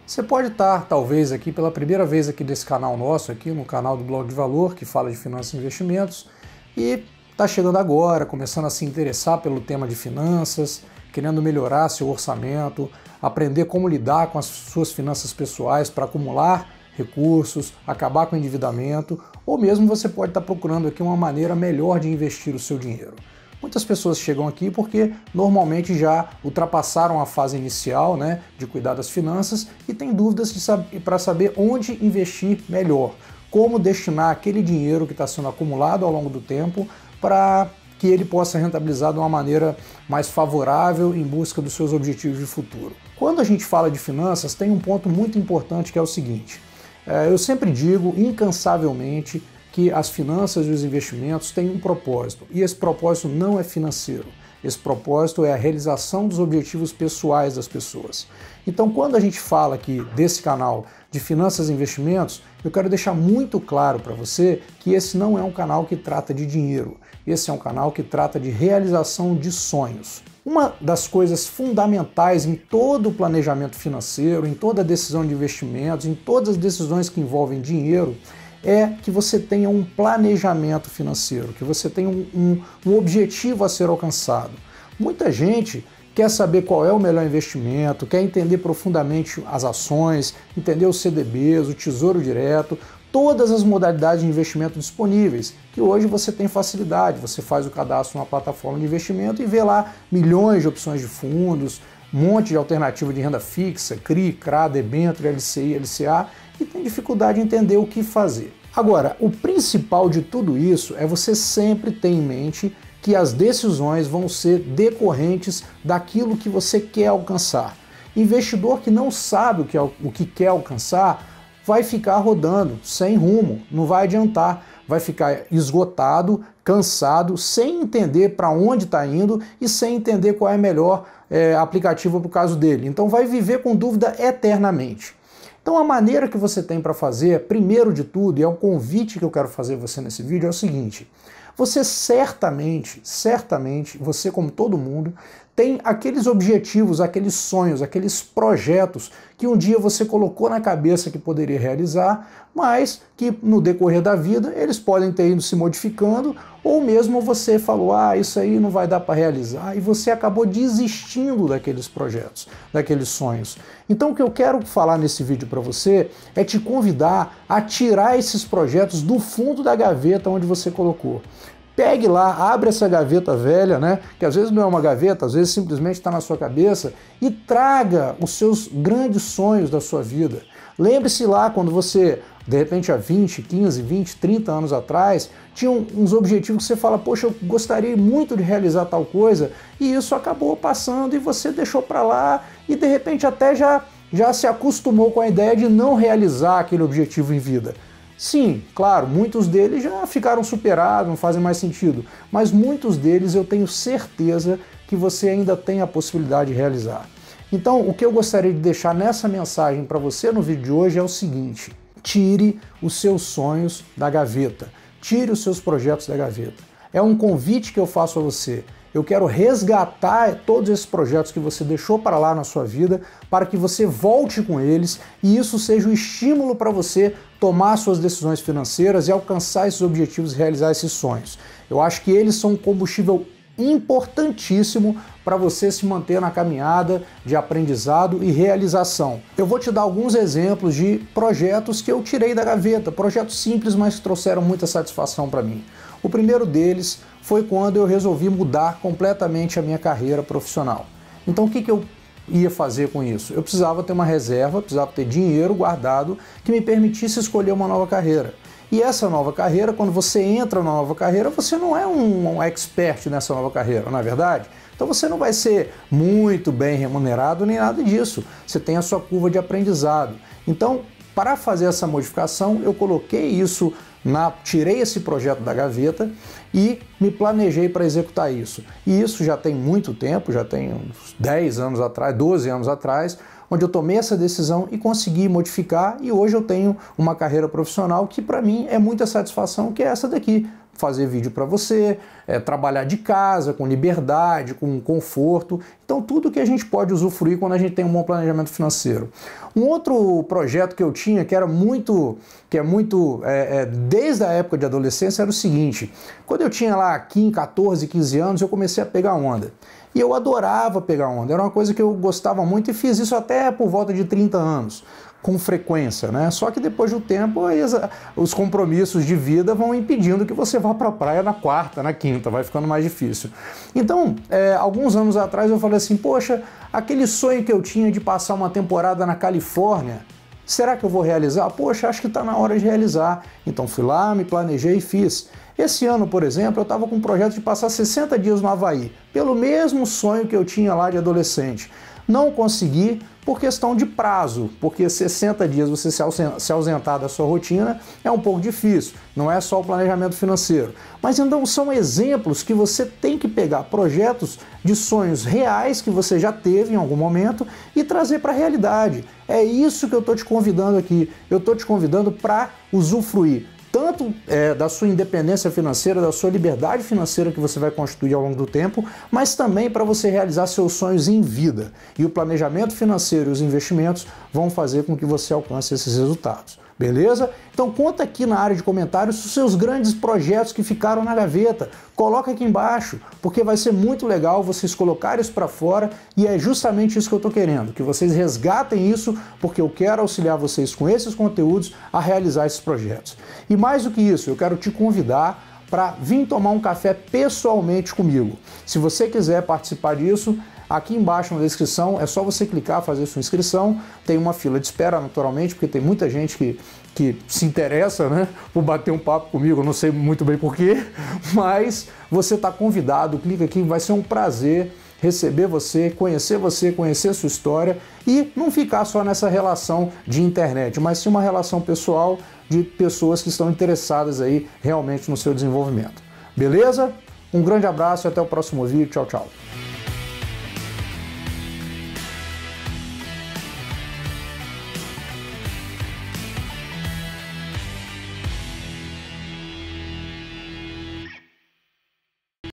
Você pode estar, talvez, aqui pela primeira vez aqui desse canal nosso, aqui no canal do Blog de Valor, que fala de finanças e investimentos, e está chegando agora, começando a se interessar pelo tema de finanças, querendo melhorar seu orçamento, aprender como lidar com as suas finanças pessoais para acumular recursos, acabar com o endividamento, ou mesmo você pode estar procurando aqui uma maneira melhor de investir o seu dinheiro. Muitas pessoas chegam aqui porque normalmente já ultrapassaram a fase inicial, né, de cuidar das finanças e têm dúvidas para saber onde investir melhor, como destinar aquele dinheiro que está sendo acumulado ao longo do tempo para que ele possa rentabilizar de uma maneira mais favorável em busca dos seus objetivos de futuro. Quando a gente fala de finanças, tem um ponto muito importante que é o seguinte: eu sempre digo incansavelmente que as finanças e os investimentos têm um propósito, e esse propósito não é financeiro. Esse propósito é a realização dos objetivos pessoais das pessoas. Então, quando a gente fala aqui desse canal de finanças e investimentos, eu quero deixar muito claro para você que esse não é um canal que trata de dinheiro. Esse é um canal que trata de realização de sonhos. Uma das coisas fundamentais em todo o planejamento financeiro, em toda decisão de investimentos, em todas as decisões que envolvem dinheiro, é que você tenha um planejamento financeiro, que você tenha um objetivo a ser alcançado. Muita gente quer saber qual é o melhor investimento, quer entender profundamente as ações, entender os CDBs, o Tesouro Direto, todas as modalidades de investimento disponíveis, que hoje você tem facilidade. Você faz o cadastro numa plataforma de investimento e vê lá milhões de opções de fundos, um monte de alternativa de renda fixa, CRI, CRA, debênture, LCI, LCA, e tem dificuldade em entender o que fazer. Agora, o principal de tudo isso é você sempre ter em mente que as decisões vão ser decorrentes daquilo que você quer alcançar. Investidor que não sabe o que quer alcançar vai ficar rodando sem rumo, não vai adiantar, vai ficar esgotado, cansado, sem entender para onde está indo e sem entender qual é a melhor aplicativo para o caso dele. Então vai viver com dúvida eternamente. Então a maneira que você tem para fazer, primeiro de tudo, e é um convite que eu quero fazer você nesse vídeo, é o seguinte: você certamente, você como todo mundo, tem aqueles objetivos, aqueles sonhos, aqueles projetos que um dia você colocou na cabeça que poderia realizar, mas que no decorrer da vida eles podem ter ido se modificando, ou mesmo você falou, isso aí não vai dar para realizar, e você acabou desistindo daqueles projetos, daqueles sonhos. Então o que eu quero falar nesse vídeo para você é te convidar a tirar esses projetos do fundo da gaveta onde você colocou. Pegue lá, abre essa gaveta velha, né? Que às vezes não é uma gaveta, às vezes simplesmente está na sua cabeça, e traga os seus grandes sonhos da sua vida. Lembre-se lá quando você, de repente há 20, 15, 20, 30 anos atrás, tinha uns objetivos que você fala, poxa, eu gostaria muito de realizar tal coisa, e isso acabou passando e você deixou para lá e de repente até já se acostumou com a ideia de não realizar aquele objetivo em vida. Sim, claro, muitos deles já ficaram superados, não fazem mais sentido, mas muitos deles eu tenho certeza que você ainda tem a possibilidade de realizar. Então, o que eu gostaria de deixar nessa mensagem para você no vídeo de hoje é o seguinte: tire os seus sonhos da gaveta, tire os seus projetos da gaveta. É um convite que eu faço a você. Eu quero resgatar todos esses projetos que você deixou para lá na sua vida, para que você volte com eles e isso seja um estímulo para você tomar suas decisões financeiras e alcançar esses objetivos e realizar esses sonhos. Eu acho que eles são um combustível importantíssimo para você se manter na caminhada de aprendizado e realização. Eu vou te dar alguns exemplos de projetos que eu tirei da gaveta, projetos simples, mas que trouxeram muita satisfação para mim. O primeiro deles foi quando eu resolvi mudar completamente a minha carreira profissional. Então o que eu ia fazer com isso? Eu precisava ter uma reserva, precisava ter dinheiro guardado que me permitisse escolher uma nova carreira. E essa nova carreira, quando você entra na nova carreira, você não é um expert nessa nova carreira, não é verdade? Então você não vai ser muito bem remunerado nem nada disso. Você tem a sua curva de aprendizado. Então, para fazer essa modificação, eu coloquei isso, tirei esse projeto da gaveta e me planejei para executar isso. E isso já tem muito tempo, já tem uns 10 anos atrás, 12 anos atrás, onde eu tomei essa decisão e consegui modificar, e hoje eu tenho uma carreira profissional que para mim é muita satisfação, que é essa daqui. fazer vídeo para você, trabalhar de casa, com liberdade, com conforto. Então tudo que a gente pode usufruir quando a gente tem um bom planejamento financeiro. Um outro projeto que eu tinha, desde a época de adolescência, era o seguinte: quando eu tinha lá 14, 15 anos, eu comecei a pegar onda. E eu adorava pegar onda, era uma coisa que eu gostava muito e fiz isso até por volta de 30 anos, com frequência, né? Só que depois do tempo, aí os compromissos de vida vão impedindo que você vá para a praia na quarta, na quinta, vai ficando mais difícil. Então, alguns anos atrás eu falei assim, poxa, aquele sonho que eu tinha de passar uma temporada na Califórnia, será que eu vou realizar? Poxa, acho que está na hora de realizar. Então fui lá, me planejei e fiz. Esse ano, por exemplo, eu estava com um projeto de passar 60 dias no Havaí, pelo mesmo sonho que eu tinha lá de adolescente. Não consegui por questão de prazo, porque 60 dias você se ausentar da sua rotina é um pouco difícil, não é só o planejamento financeiro. Mas então são exemplos que você tem que pegar projetos de sonhos reais que você já teve em algum momento e trazer para a realidade. É isso que eu estou te convidando aqui, eu estou te convidando para usufruir tanto da sua independência financeira, da sua liberdade financeira que você vai construir ao longo do tempo, mas também para você realizar seus sonhos em vida. E o planejamento financeiro e os investimentos vão fazer com que você alcance esses resultados. Beleza? Então conta aqui na área de comentários os seus grandes projetos que ficaram na gaveta. Coloca aqui embaixo, porque vai ser muito legal vocês colocarem isso para fora e é justamente isso que eu estou querendo, que vocês resgatem isso, porque eu quero auxiliar vocês com esses conteúdos a realizar esses projetos. E mais do que isso, eu quero te convidar para vir tomar um café pessoalmente comigo. Se você quiser participar disso, aqui embaixo na descrição é só você clicar, fazer sua inscrição. Tem uma fila de espera, naturalmente, porque tem muita gente que se interessa, né, por bater um papo comigo. Eu não sei muito bem porquê, mas você está convidado. Clica aqui, vai ser um prazer receber você, conhecer a sua história e não ficar só nessa relação de internet, mas sim uma relação pessoal de pessoas que estão interessadas aí realmente no seu desenvolvimento. Beleza? Um grande abraço e até o próximo vídeo. Tchau, tchau.